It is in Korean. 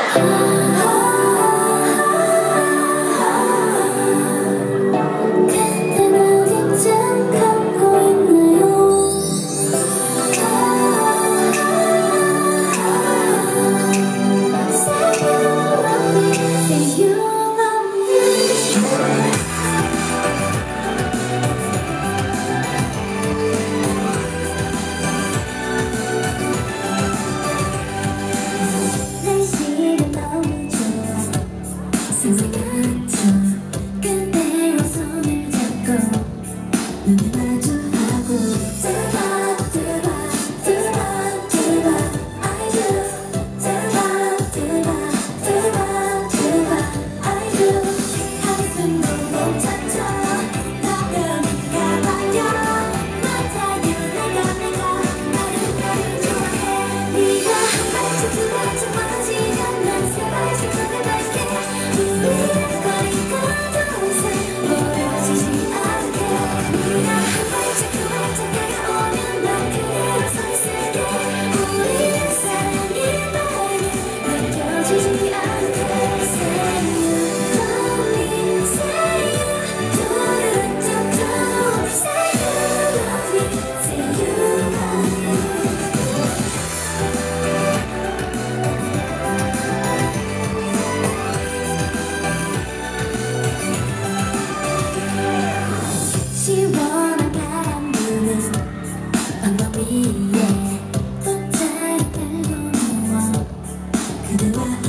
그대와 손을 잡고 눈을 마주하고 I do 한숨도 못 참죠 너그니까 말려 못하게 내가 나를 좋아해 네가 한 발짝 두 발짝 멀어지면 난 세 발짝 더 나갈게 우리의 거리가 더 이상 멀어지지 않게 네가 한 발짝 두 발짝 다가오면 난 그대로 서 있을게 우리의 사랑이 나에게 느껴지지 않게 시원한 바람 부는 방법 위에 꽃자리 깔고 누워 그대와